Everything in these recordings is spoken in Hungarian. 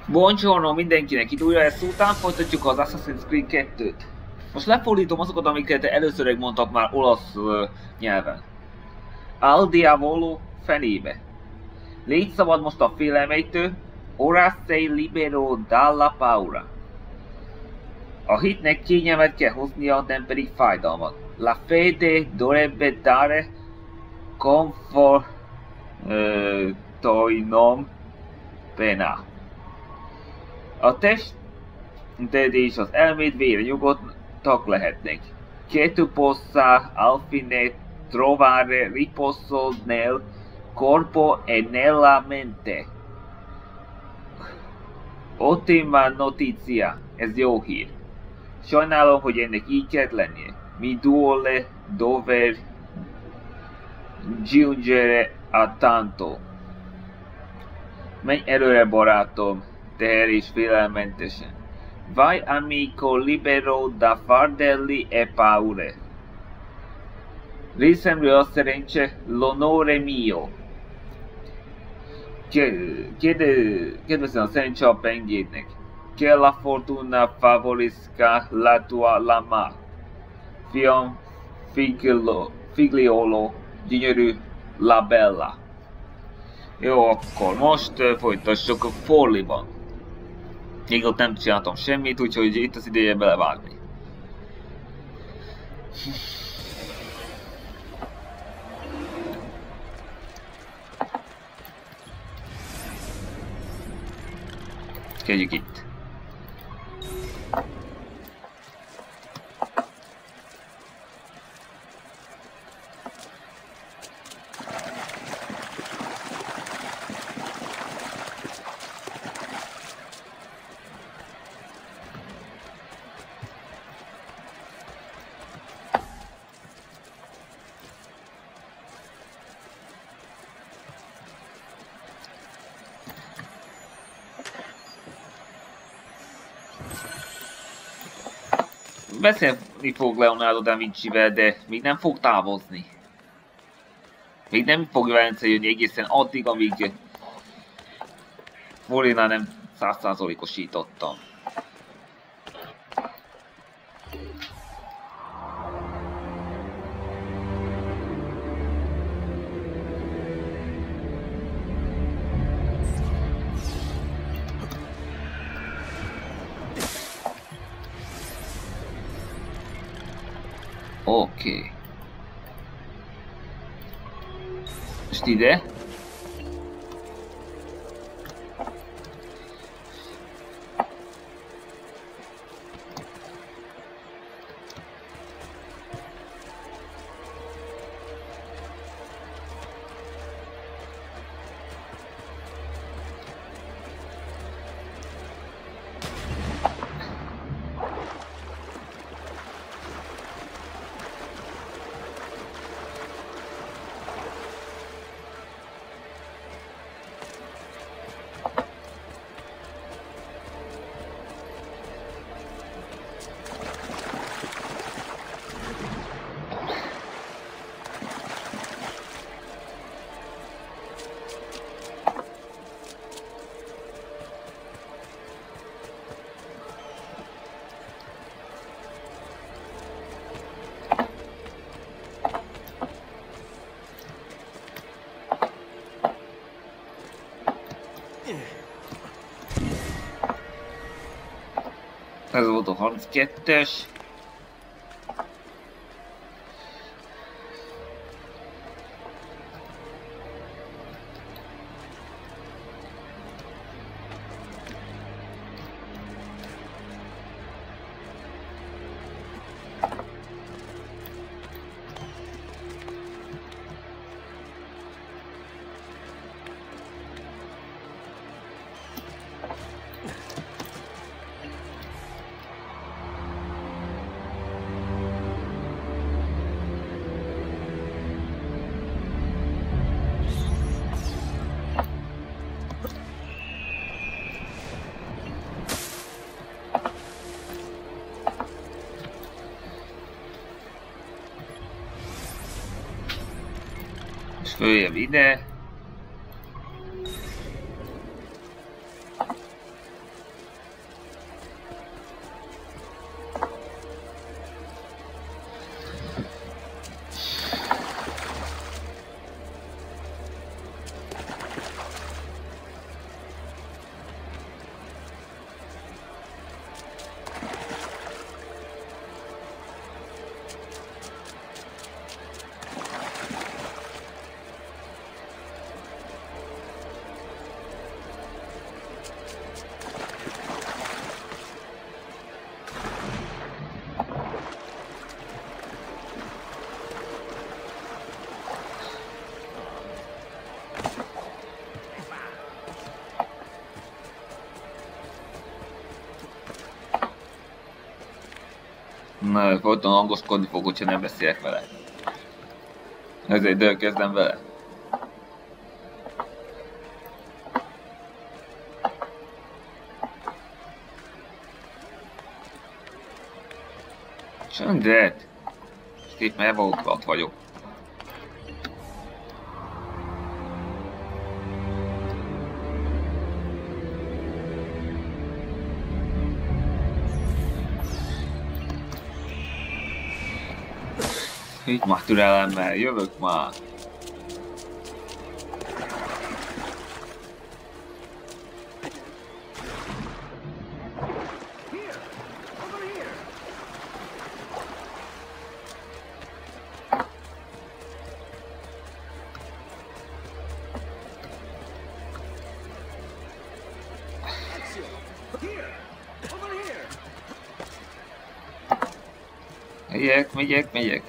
Buongiorno mindenkinek, itt újra ezt után folytatjuk az Assassin's Creed 2-t. Most lefordítom azokat, amiket először mondtak már olasz nyelven. Al diavolo fenébe. Légy szabad most a félelmeitől, ora sei libero dalla paura. A hitnek kényelmet kell hoznia, nem pedig fájdalmat. La fede dovrebbe dare conforto pena. A tested és az elméd vére nyugodtak lehetnek. Che tu possa al fine trovare riposo nel corpo e nella mente. Ottima notizia, ez jó hír. Sajnálom, hogy ennek így kellett lennie. Mi duole dover giungere a tanto. Menj előre, barátom, teher és félelmentesen. Vai amico libero da fardelli e paure. Részemről a szerencse, l'onore mio. Kedvezzen a szerencse a pengédnek. Che la fortuna favorisca la tua lama. Fiam figliolo, gyönyörű la bella. Jó, akkor most folytassuk a Forliban. Még ott nem csináltam semmit, úgyhogy itt az ideje belevágni. Kezdjük itt. Beszélni fog Leonardo da Vincivel, de még nem fog távozni. Még nem fog Velence jönni egészen addig, amíg Molinál nem 100%-osítottam. Oké. Most ide. Ez volt a 32-es. Följebb ide. Na, folyton hangoskodni fog, hogyha nem beszélek vele. Ezért dölközdem vele. Csöndet! Szép, mert ott vagyok. Így már türelemmel, jövök már. Megyek.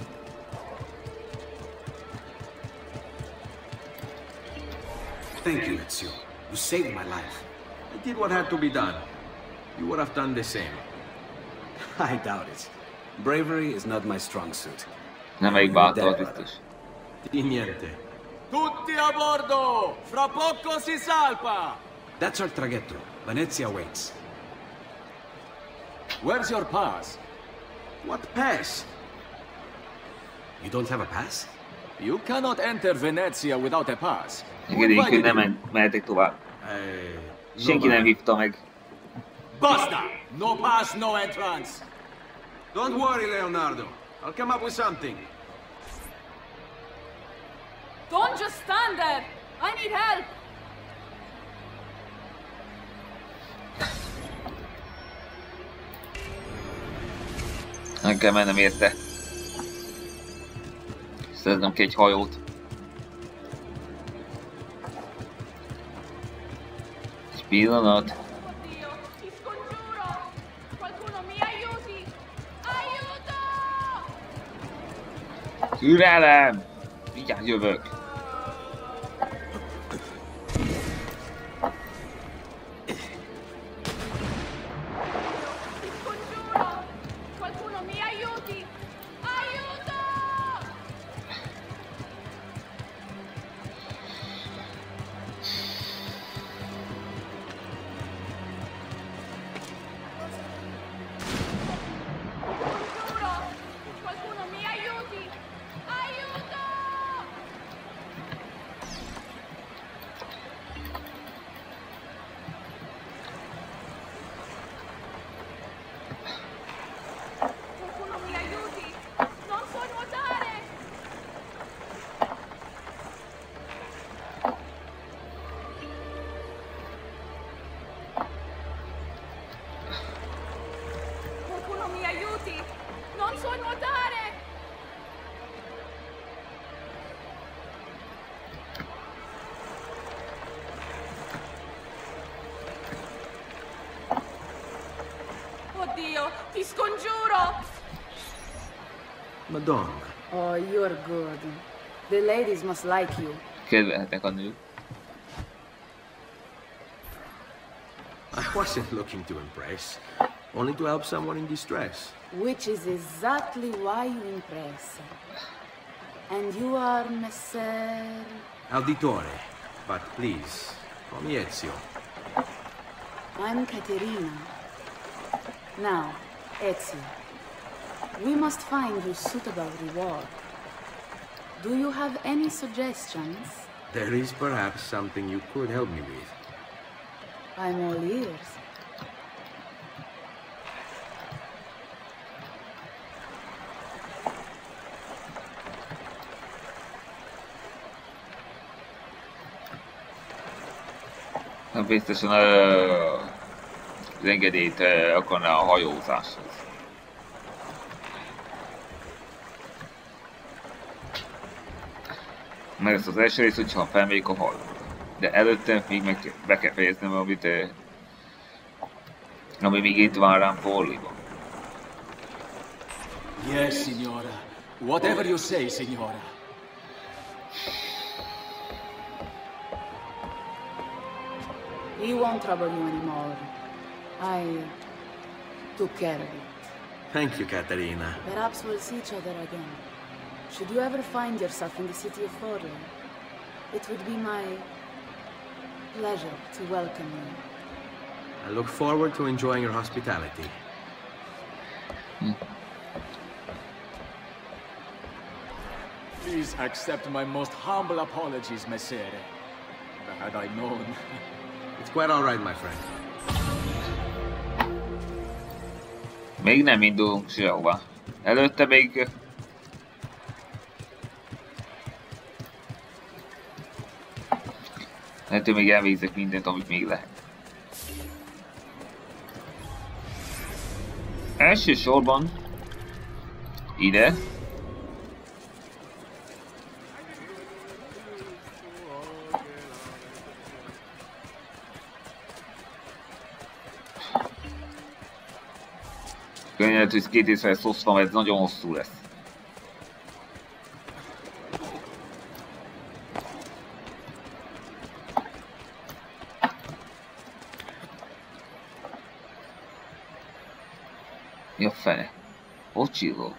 Thank you, Ezio. You saved my life. I did what had to be done. You would have done the same. I doubt it. Bravery is not my strong suit. Nem elég bátor, biztos. Di niente. Tutti a bordo! Fra poco si salpa! That's our traghetto. Venezia waits. Where's your pass? What pass? You don't have a pass? You cannot enter Venezia without a pass. Engedélyünk, hogy nem mehetek tovább. Senki nem hívta meg. Basta! No pass, no entrance! Don't worry, Leonardo. I'll come up with something. Don't just stand there! I need help! Nem kell mennem érte. Szereznem ki egy hajót. Egy pillanat. Oddio, ti scongiuro! Qualcuno mi aiuti! Aiuto! Türelem! Vigyázz, jövök. Ti scongiuro! Qualcuno mi aiuti! Aiuto! Scongiuro! Qualcuno mi aiuti! Aiuto! Qualcuno mi aiuti! Non so nuotare! Qualcuno mi aiuti! Non so nuotare! Oddio, ti scongiuro! Madonna. Oh, you're good. The ladies must like you. Kedvelhetnek a nők. I wasn't looking to impress, only to help someone in distress. Which is exactly why you impress. And you are Messer... Auditore, but please, call me Ezio. I'm Caterina. Now, Ezio, we must find you suitable reward. Do you have any suggestions? There is perhaps something you could help me with. I'm all ears. Biztosan az engedélyt akarná a hajózáshoz. Mert ez az első rész, hogyha felmegyek a hajó. De előtte még meg be kell fejeznem, ami még itt vár rám Forliban. Yes, signora. Whatever you say, signora. He won't trouble you anymore. I took care of it. Thank you, Katerina. Perhaps we'll see each other again. Should you ever find yourself in the city of Forlan, it would be my pleasure to welcome you. I look forward to enjoying your hospitality. Please accept my most humble apologies, Messere. Had I known. It's quite all right, my friend. Még nem indulunk sehova. Előtte még... Lehet, hogy még elvégzek mindent, amit még lehet. Elsősorban ide. Könyvet, hogy 2 észre lesz osztva, mert ez nagyon hosszú lesz. Mi a fene? Ott csillog.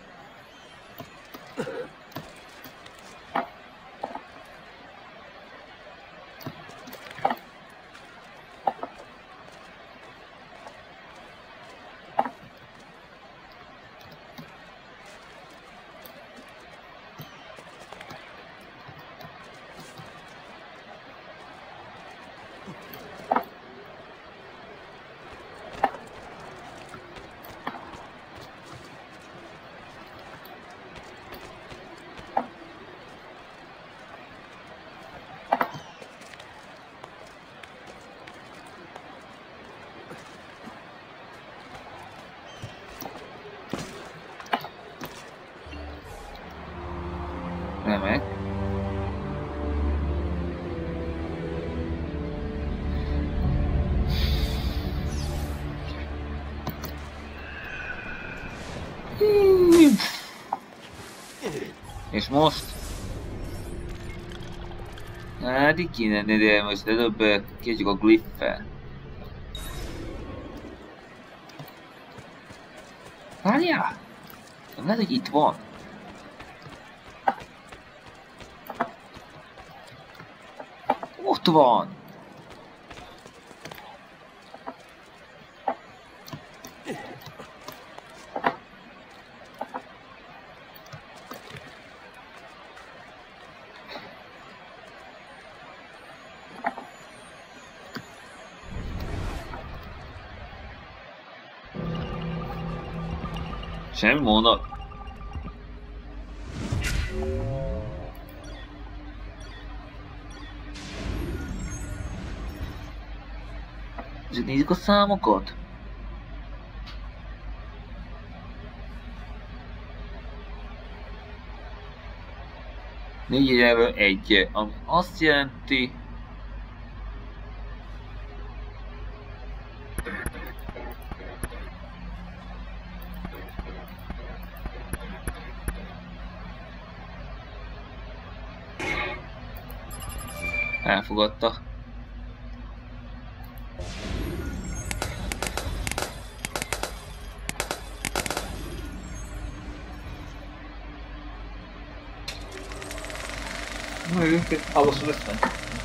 Remek. És most? Hát így kéne, de most előbb kezdjük a glyph-fel. Várjál! Lehet, hogy itt van. Ott van! Semmi mondat. Nézzük a számokat. Négyről egy, ami azt jelenti, elfogadta. I was listening.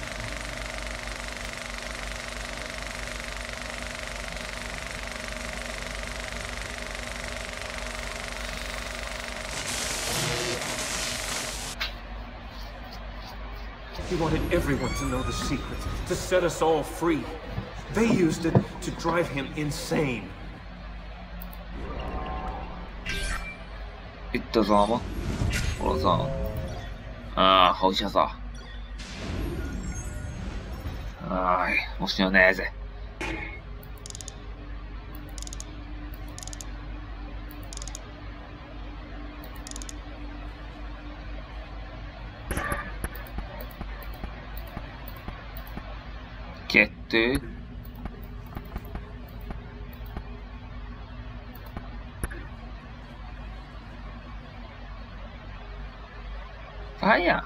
He wanted everyone to know the secret, to set us all free. They used it to drive him insane. Itt az alma. Hol az alma? Hogy az a... most jön a neheze. Kettő. Várjál!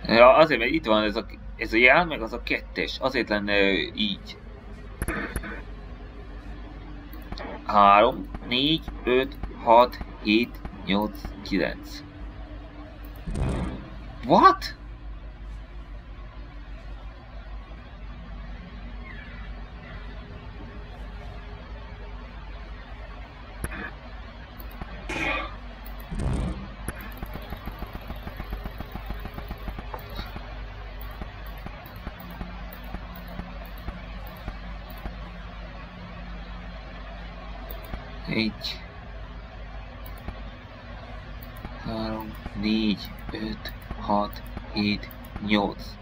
Ja, azért, mert itt van ez a jel, meg az a 2-es. Azért lenne így. 3, 4, 5, 6, 7, 8, 9. What? Egy, 3, 4, 5, 6, 7, 8.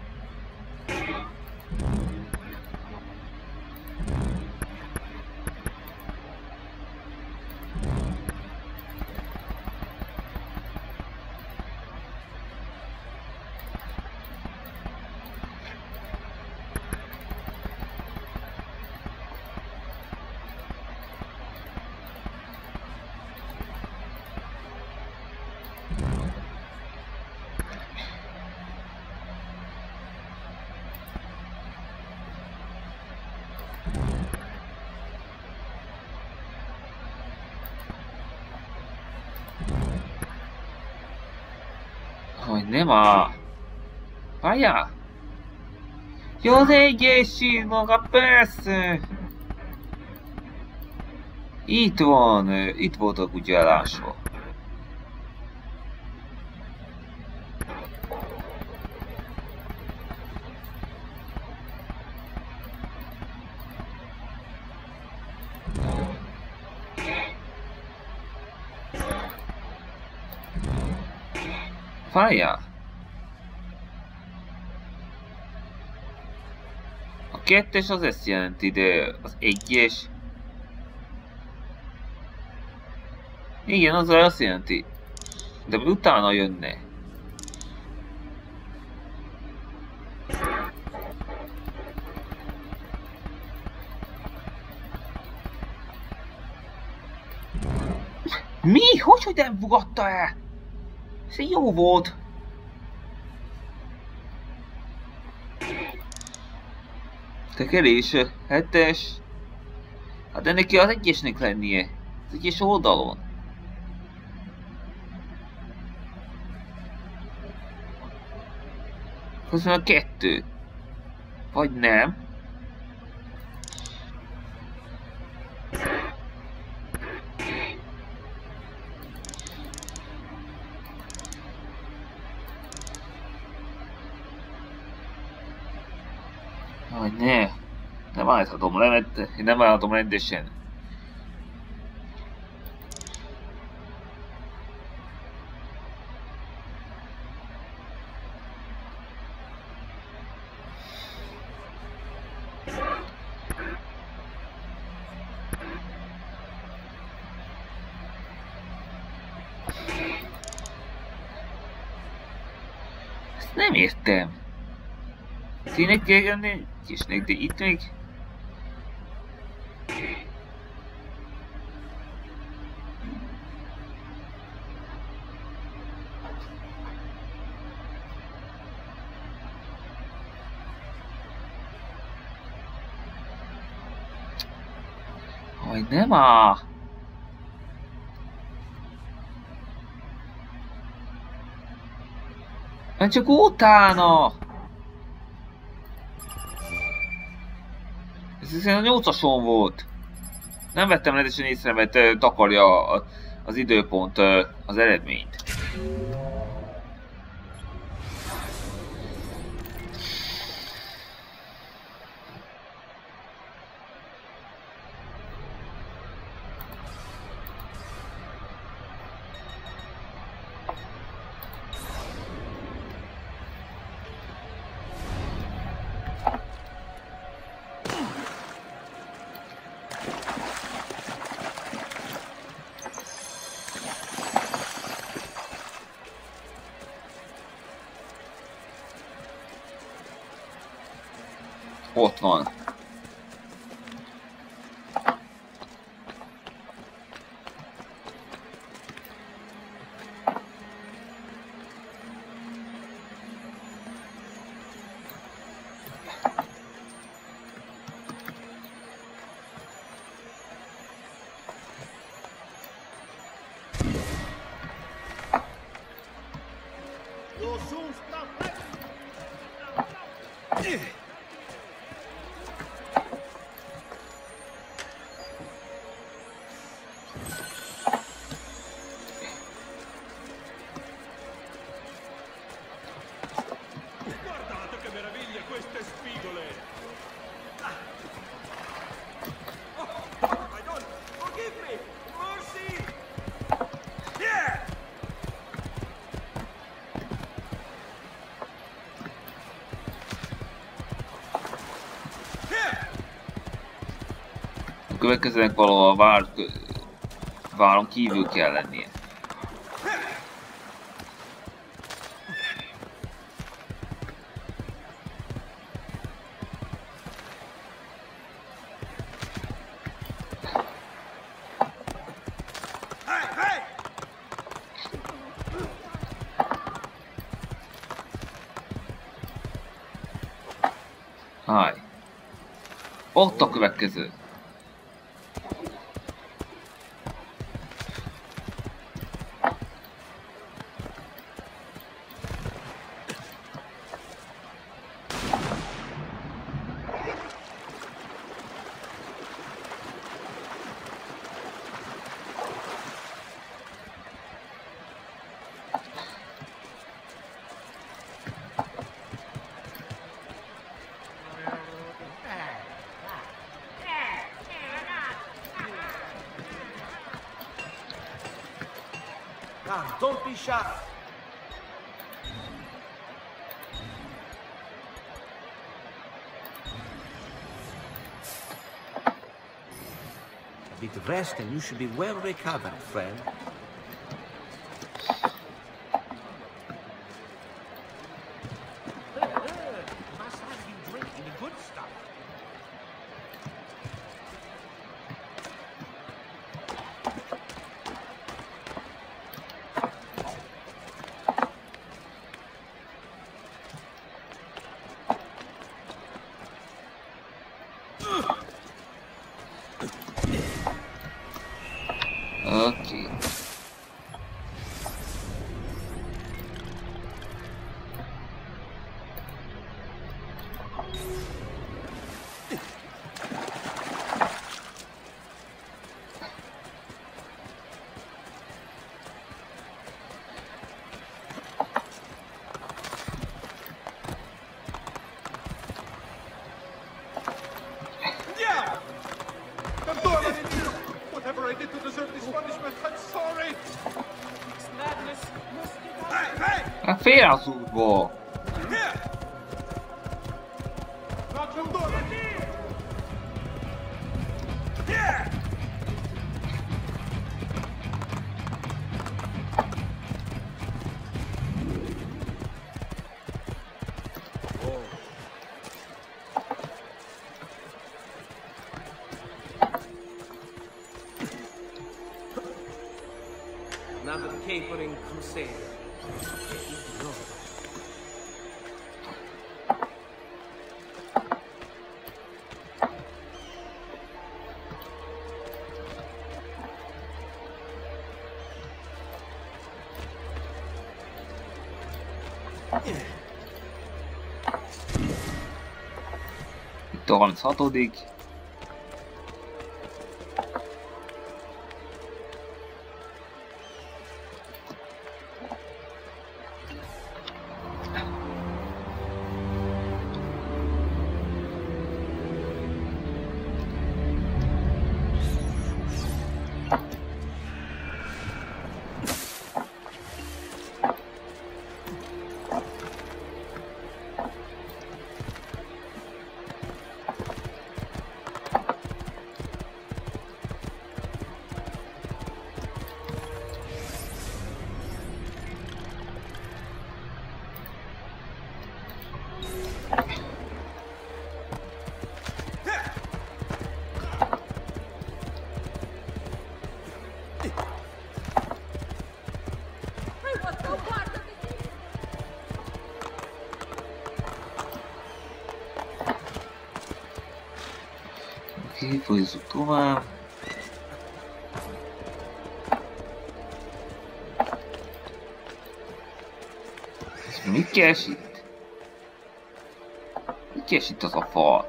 Hogy nem a... Várjál! Jó, az egyes maga, persze! Itt van, itt voltak ugye elásva. Várjál! A 2-es az ezt jelenti, de az 1-es... Igen, az azt jelenti. De utána jönne. Mi? Hogy nem fogadta el? Ez jó volt. Tekerés, 7-es. Hát de neki az 1-esnek lennie. Az 1-es oldalon. Közben a 2. Vagy nem. Aj, ne. Nem állíthatom le, mert én nem állhatom rendesen. Ezt nem értem. Tényleg kell jönni? Kisnek, de itt még... Hogy nem a... Mert csak utána! Ez hiszen a 8-ason volt. Nem vettem rendesen észre, mert takarja az időpont az eredményt. Ott van. következőnek valahol váron kívül kell lennie. Háj. Ott a következő. Ah, don't be shy. A bit of rest and you should be well recovered, friend. Must have you drinking the good stuff. Oké. Whatever I did to deserve this punishment, I'm sorry. It's madness. Must be done. Hát félre az útból. Another capering crusader. Itt a 36. I want no part of it. Oké, folyzzuk tovább. Ez mit keres itt? Mit keres itt az a fal?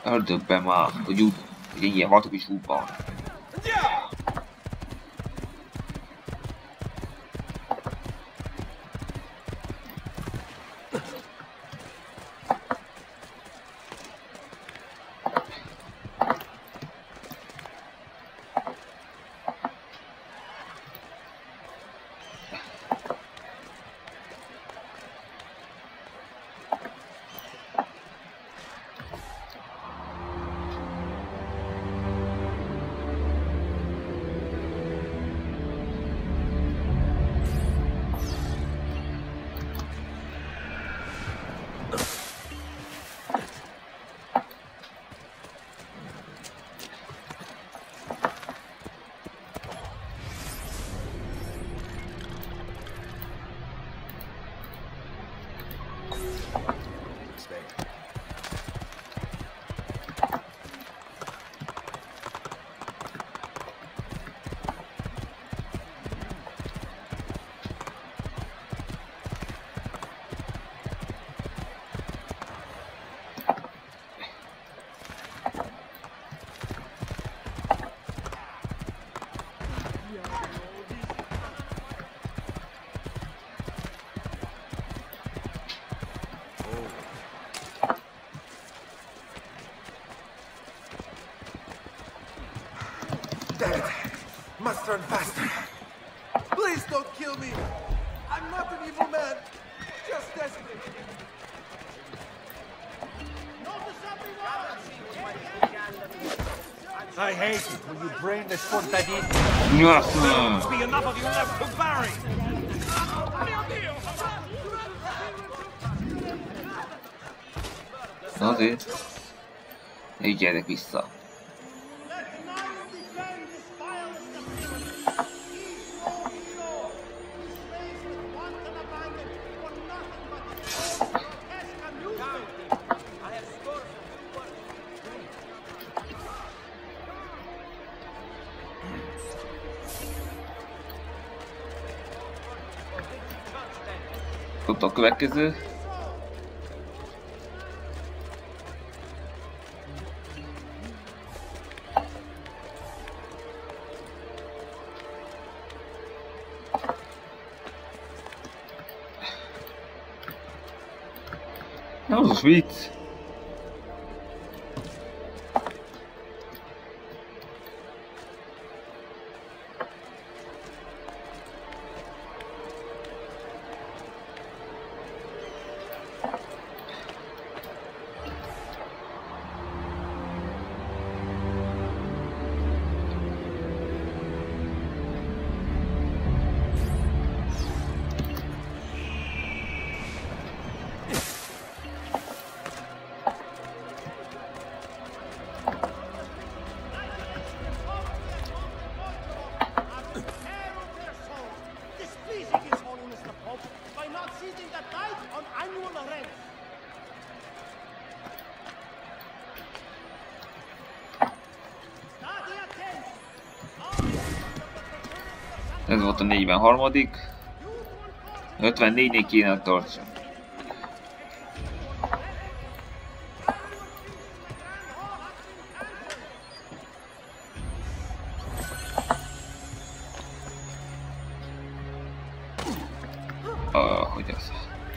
Ördögben már, hogy ilyen hatok is útban. Damn it! Must run faster. Please don't kill me. I'm not an evil man. Just desperate. I hate it when you brain the contadini. Nyaszna! Be enough of you left to bury. Na azért. Így gyerek vissza. Ott a következő. Na, az a vicc. Ez volt a 43. 54-nél kéne tartsa. Hogy az?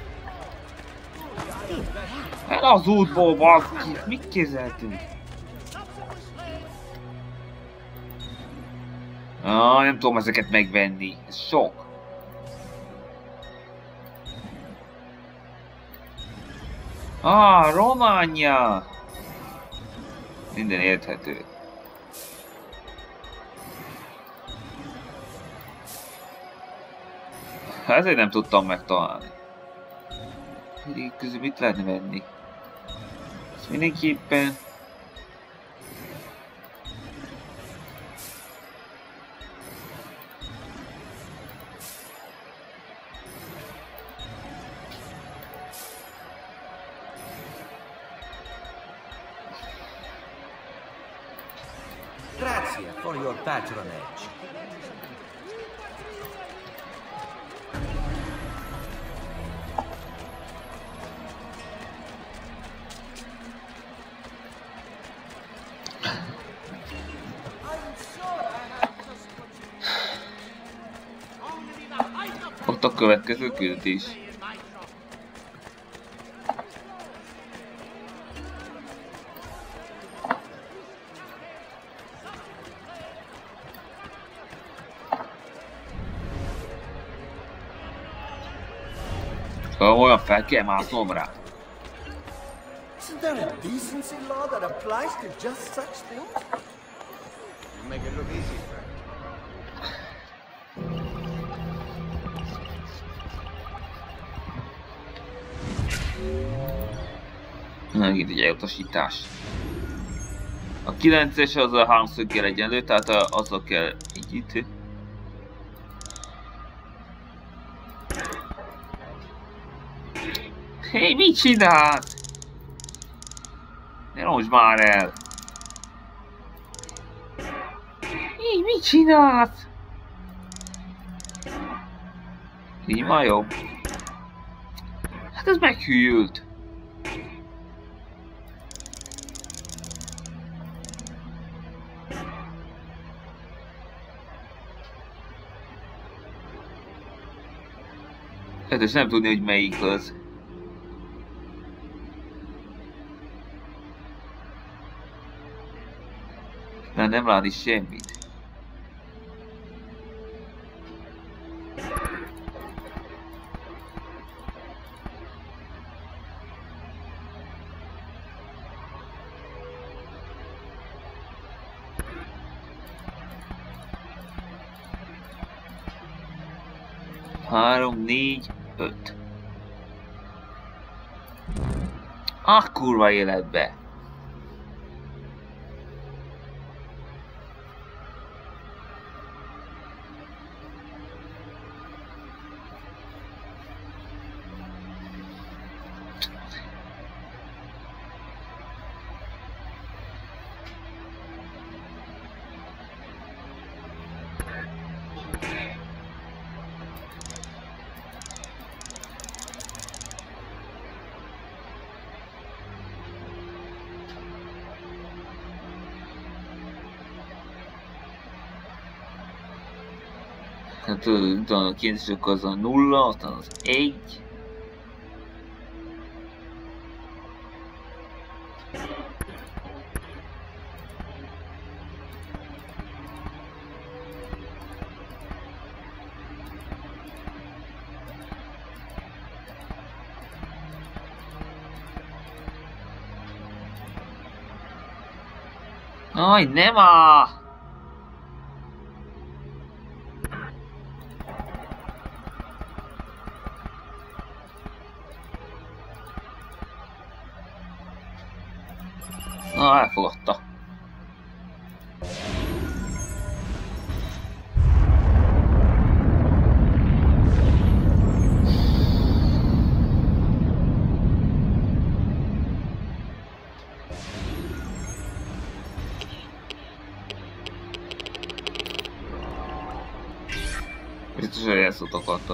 El az útból, baszki! Mit kézeltünk? Nem tudom ezeket megvenni. Ez sok. Románia! Minden érthető. Ezért nem tudtam megtalálni. Pedig közül mit lehetne venni? Ez mindenképpen... Grazie for your patronage. Ott a következő küldés. Olyan fel kell másznom rá. Isn't there a decency law that applies to just such things? You make it look easy, friend. Megint egy elutasítás. A 9-es az a háromszöggel egyenlő, tehát azzal kell így itt. Hé, mit csinálsz? Ne rosd már el! Hé, mit csinálsz? Így már jobb. Hát ez meghűlt. Hát és nem tudni, hogy melyik az. Már nem látni semmit. Három, 4, 5. Ah, kurva életbe! Hát utána a 9-es az a 0, aztán az 1. Aj, nem áll! Na, elfogadta. Biztos, hogy ezt akarta.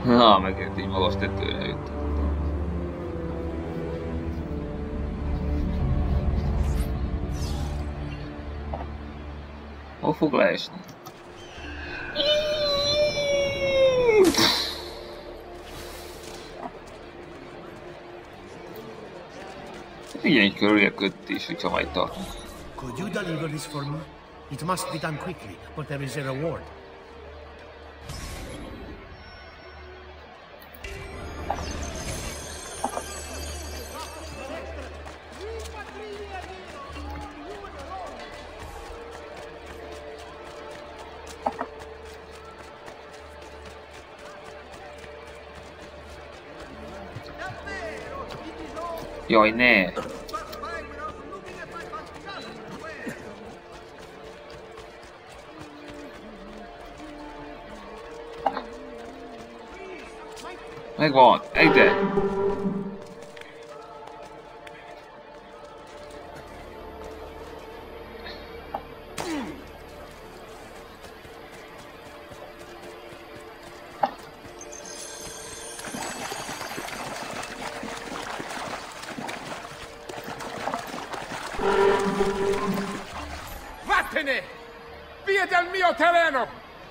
Na, megért így magas tetőre jött. Hol fog leesni? Figyelj körül a köttés, hogyha majd tartunk. Could you deliver this for me? It must be done quickly, but there is a reward. Jaj, ne! Megvan! Egyre! Vattene! Via dal mio terreno!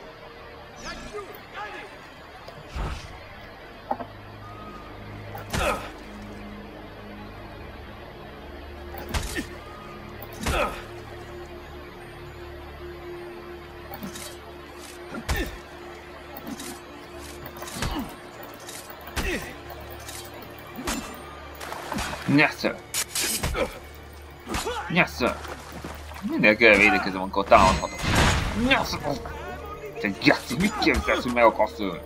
Nyersz! Nyersz! Mindenki elvédekezem, amikor támadhatok. Nyersz! Te geci, mit képzelsz, hogy meg akarsz ölni?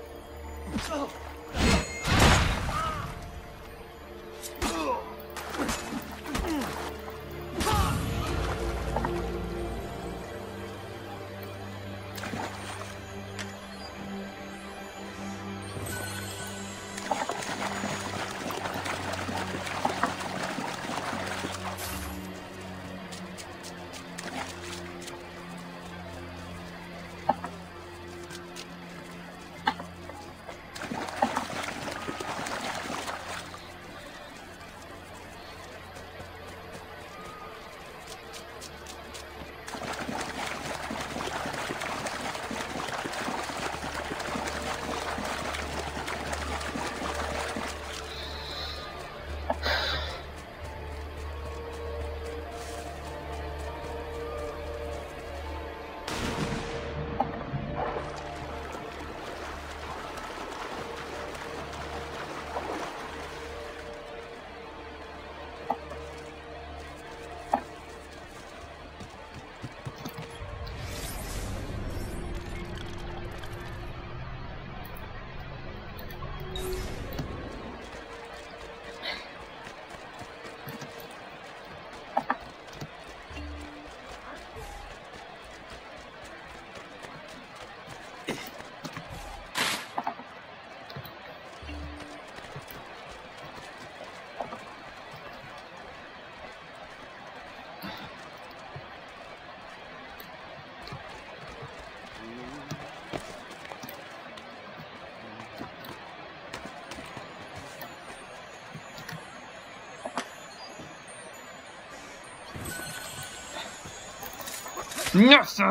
Nyersz!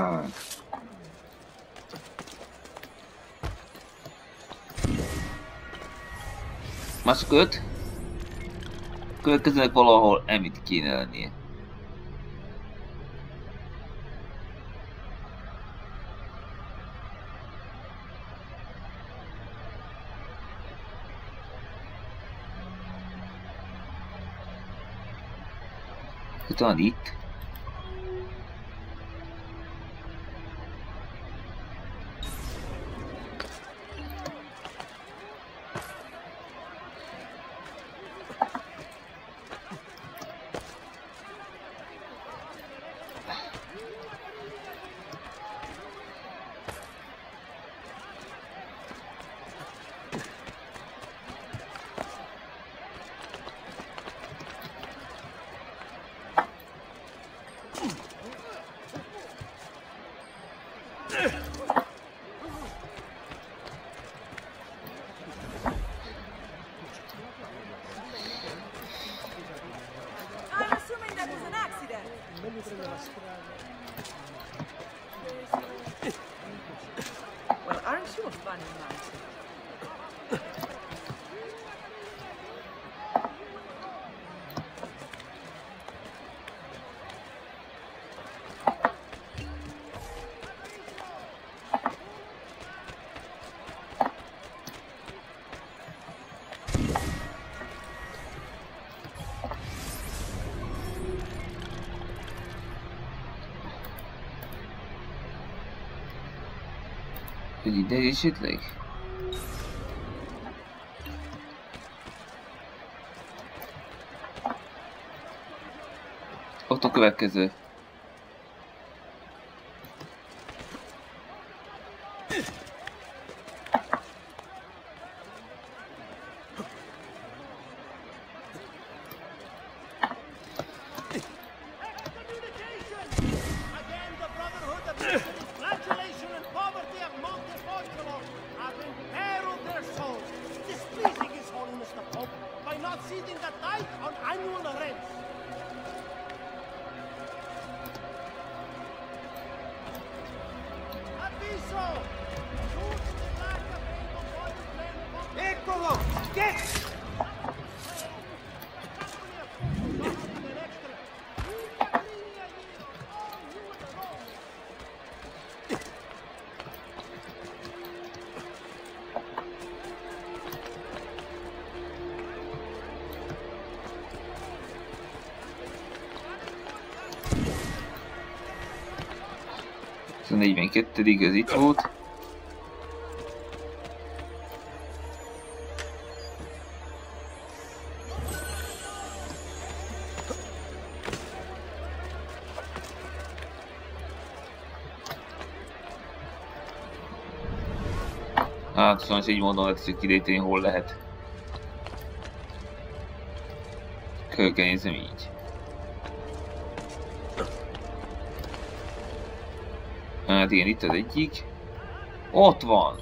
Mások 5. Következőnek valahol Emmit kéne lennie. Talán itt. Well, aren't you a funny man? Hogy ide esetleg? Ott a következő. A 42. az itt volt. Hát, szóval így mondom, hogy kideríteni, hol lehet. Körülnézem így. Hát igen, itt az egyik. Ott van!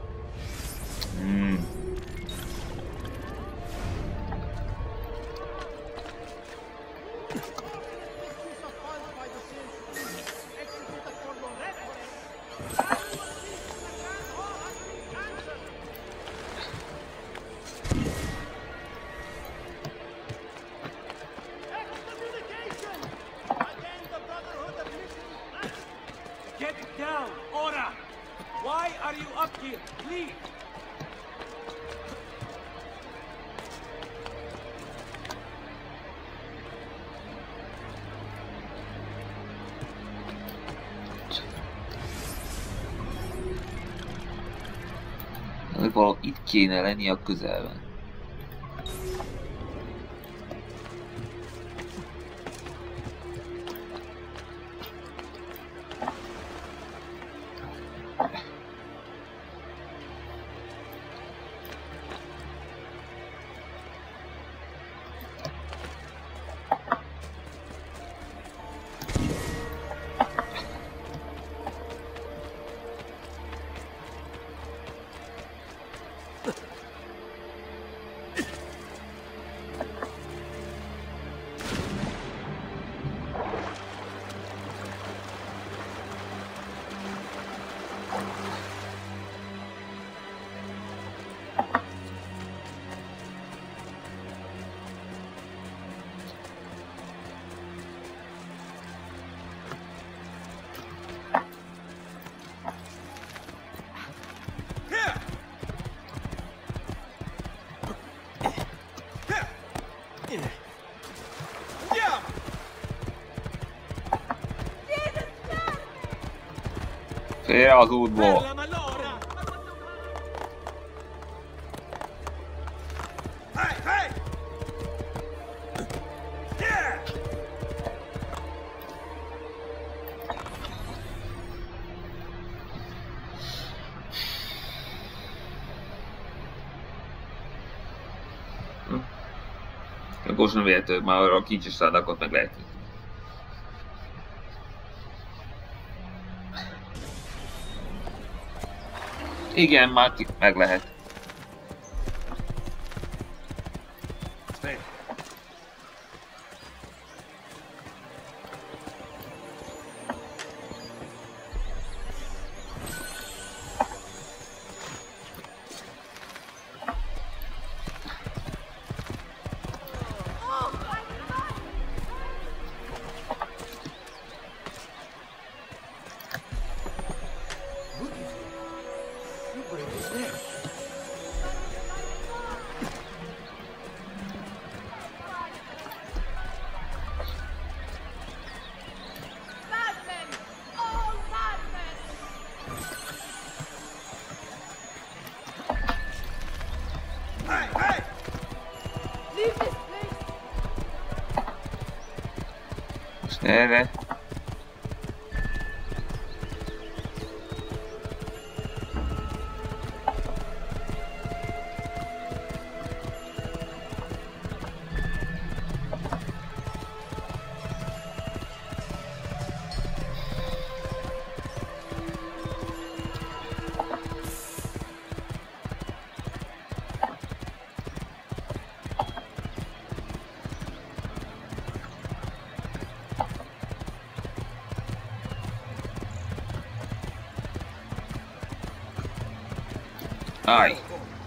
Valahol itt kéne lenni a közelben. Félre az útból! Akkor sem véletlenül, már a kincses szádakat meg lehet. Igen, már meg lehet. Erre. Aj.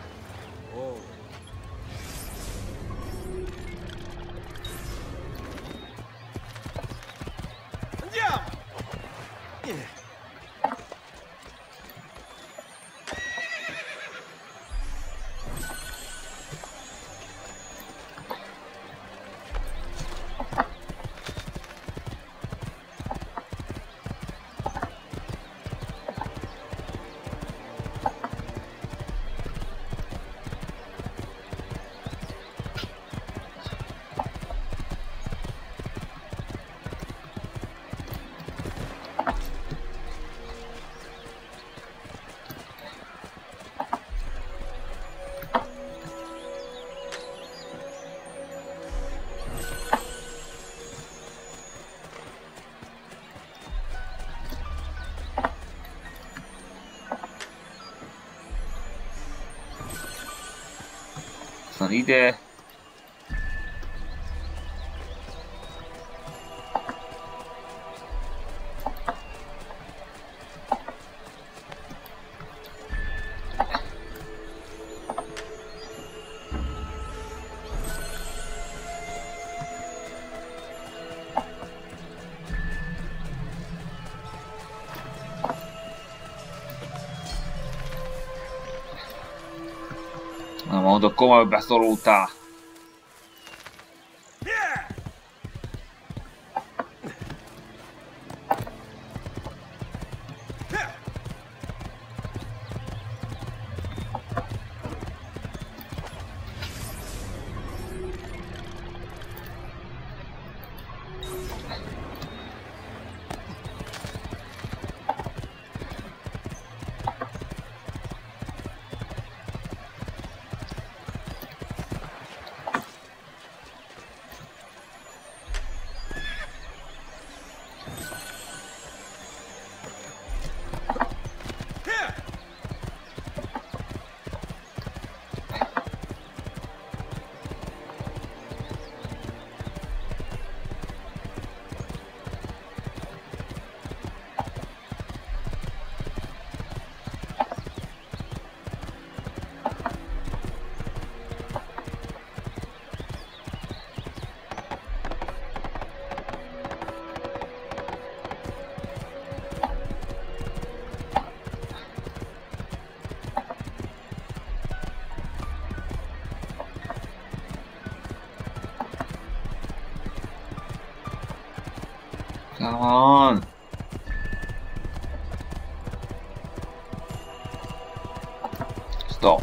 Aztán ide. Na mondok, komoly beszorultál. Come on. Stop.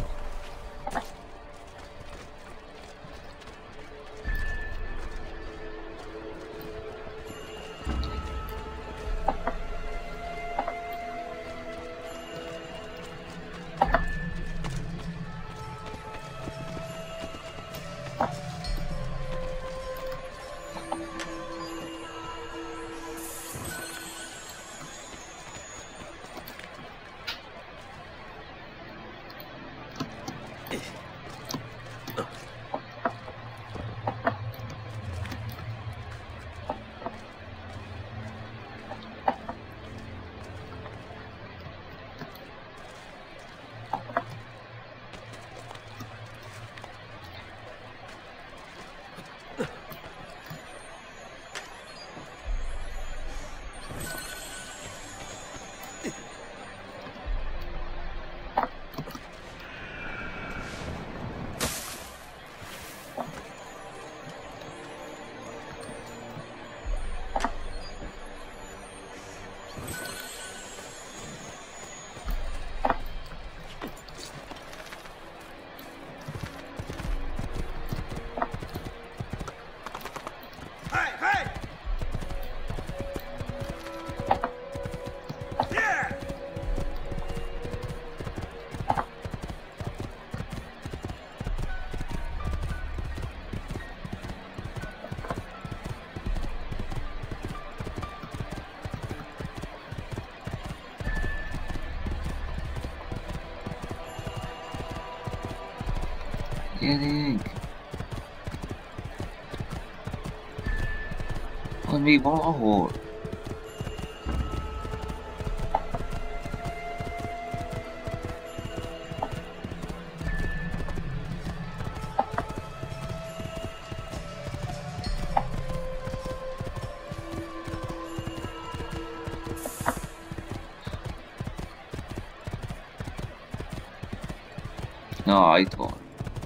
Gyerünk! Van még valahol? Na, itt van.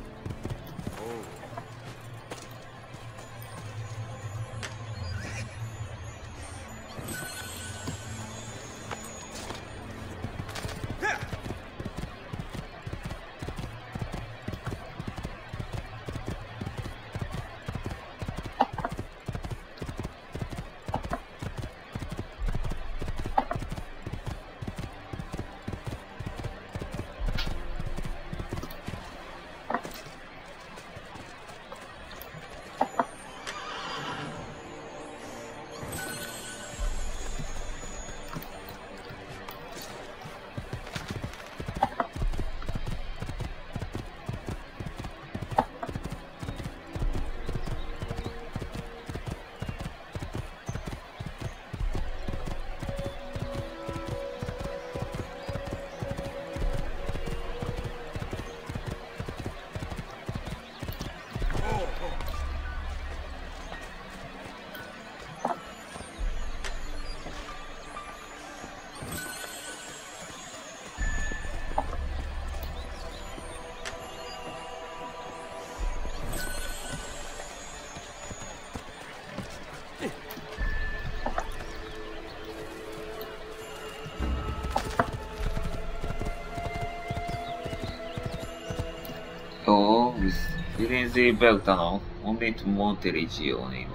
Jó, Firenze utána Momento Monteriggione-ba.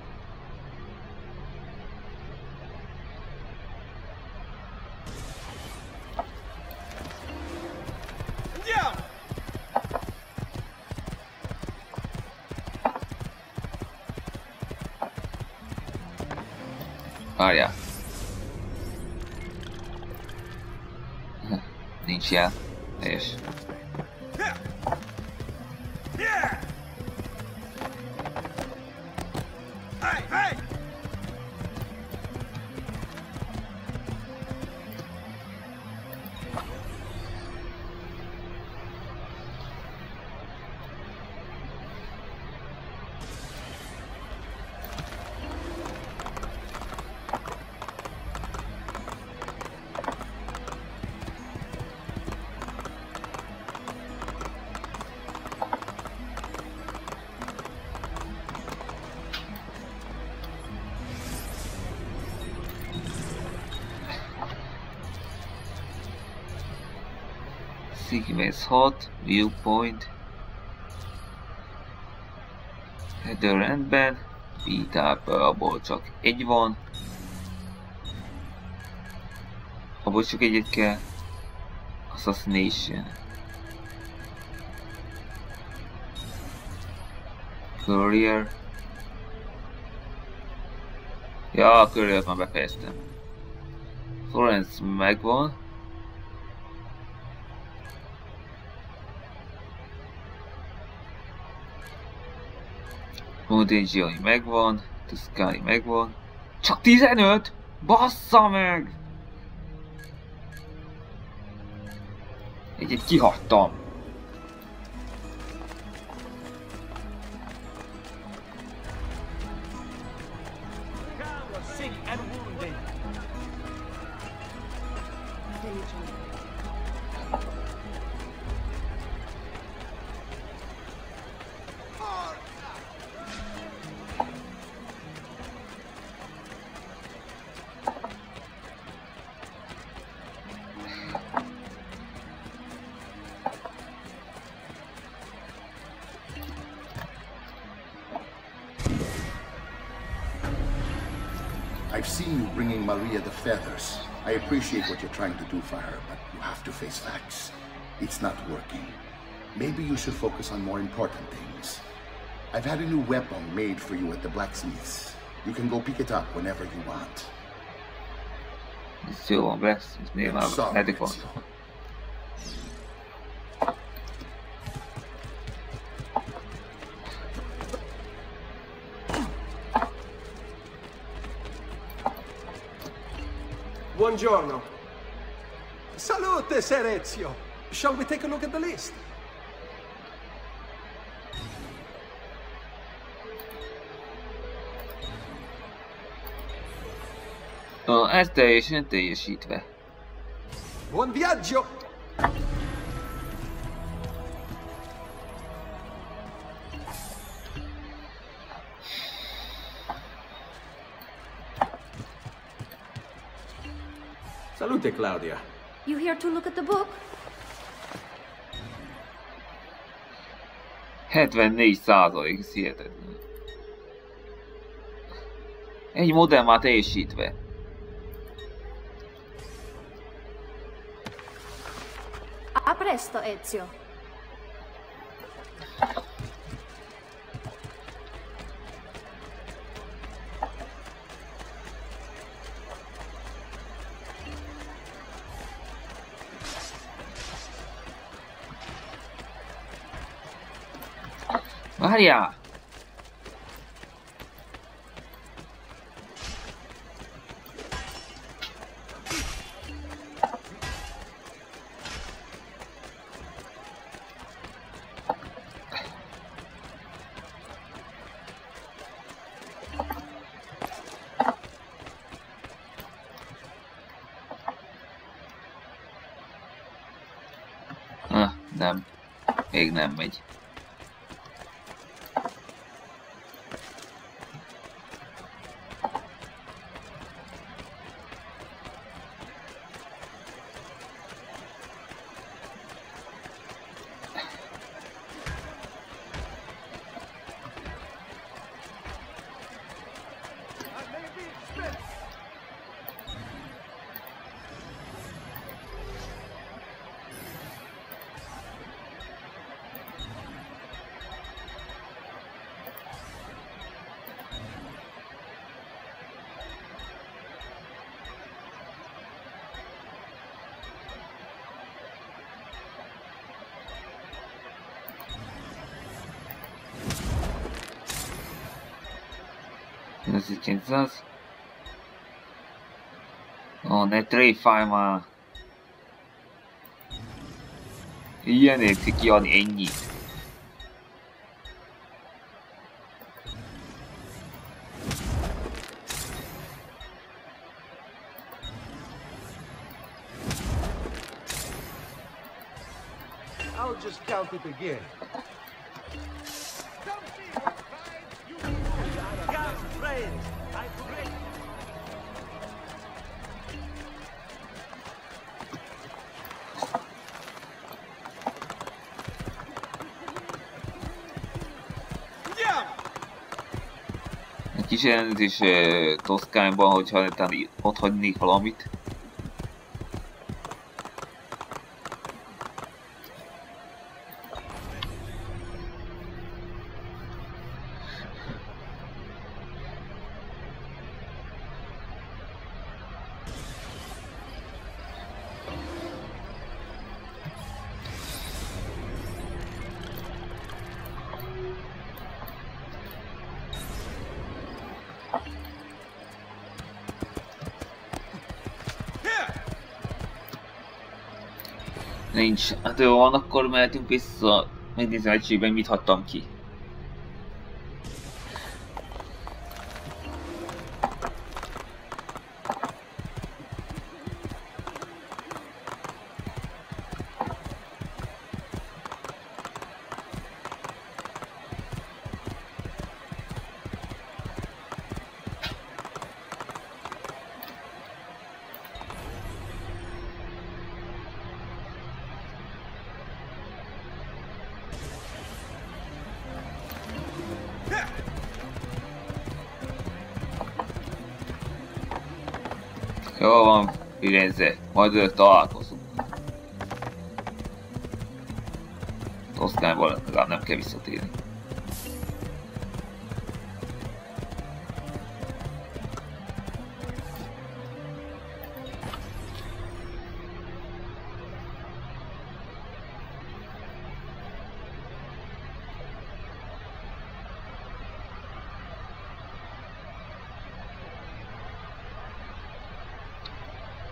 Várjál. Nincs jel. És... Sequence hot, viewpoint. Header rendben. Beat-up, abból csak egy van. Abból csak egyet kell. Assassination. Courier. Ja, a Courier-t már befejeztem. Florence megvan. Monteriggione megvan, Tuscany megvan. Csak 15? Bassza meg! Egyet kihagytam. I've seen you bringing Maria the feathers. I appreciate what you're trying to do for her, but you have to face facts. It's not working. Maybe you should focus on more important things. I've had a new weapon made for you at the blacksmith's. You can go pick it up whenever you want. Ez jó van, blacksmith, nyilván eddig van. Buongiorno. Salute, Ser Ezio. Shall we take a look at the list? Ez teljesen teljesítve. Buon viaggio! Salute, Claudia. You here to look at the book? 74%, ez hihetetlen. Egy modell már teljesítve. A presto, Ezio. Várjál! Nem. Még nem megy. Ne tréfálj már! Ilyen érti kiadni ennyit. I'll just count it again. Kis ellenőrzés Toszkányban, hogyha ott hagynék valamit. Nincs. Hát jó van, akkor mehetünk vissza. Megnézem egységben, mit hagytam ki. Jó van, Firenze, majd találkozunk. Toszkányból legalább nem kell visszatérni.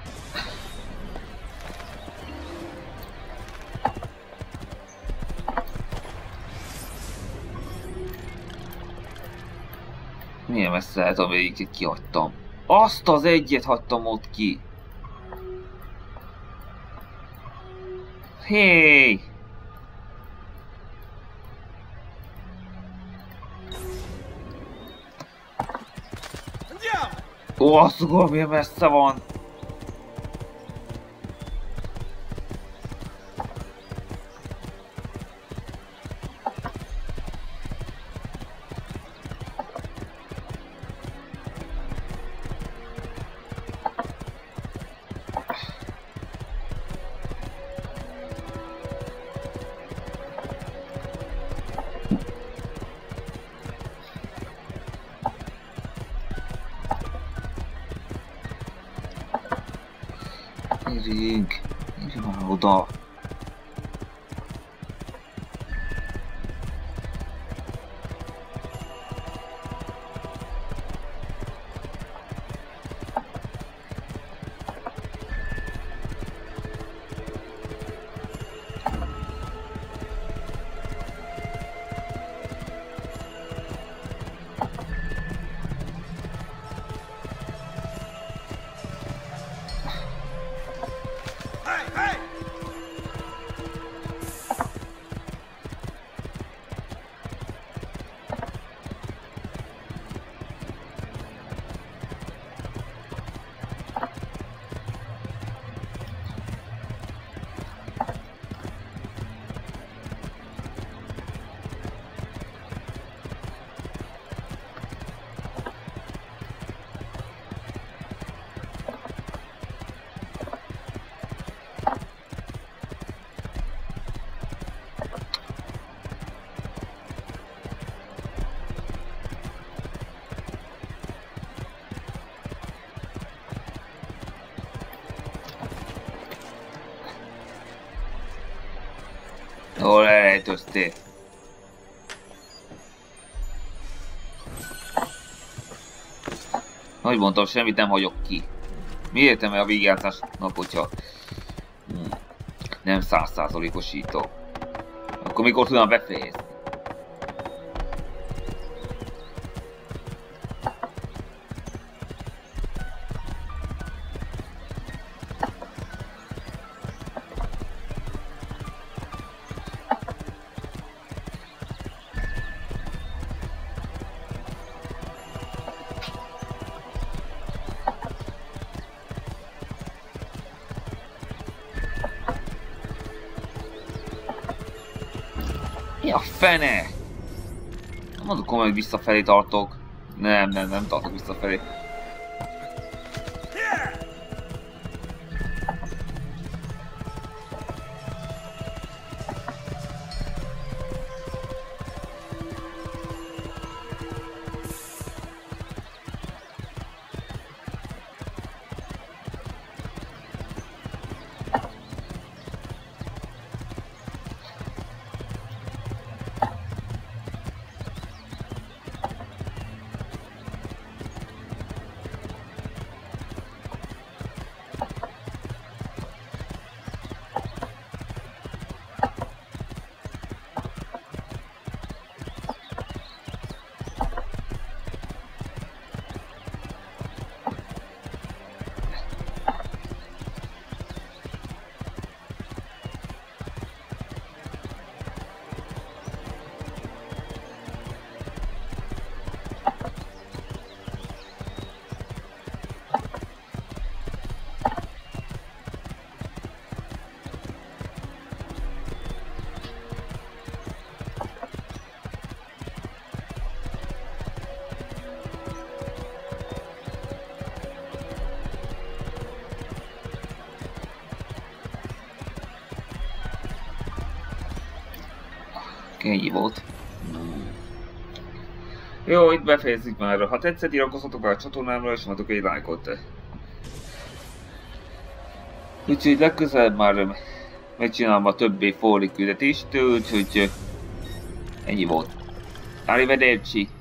Milyen messze lehet, amelyiket kihagytam. Azt az egyet hagytam ott ki. Hey! Ó, azt tudom, milyen messze van. Írj már oda. Jól elrejtőztél. Ahogy mondtam, semmit nem hagyok ki. Mi értelme a végigjátszásnak, hogyha nem 100%-osítok? Akkor mikor tudom befejezni? Mi a fene? Nem mondok komolyan, hogy visszafelé tartok. Nem tartok visszafelé. Ennyi volt. Jó, itt befejezzük már. Ha tetszett, iratkozzatok be a csatornámra, és adok egy lájkot. Úgyhogy legközelebb már megcsinálom a többi forri küldetést, úgyhogy ennyi volt. Arrivederci!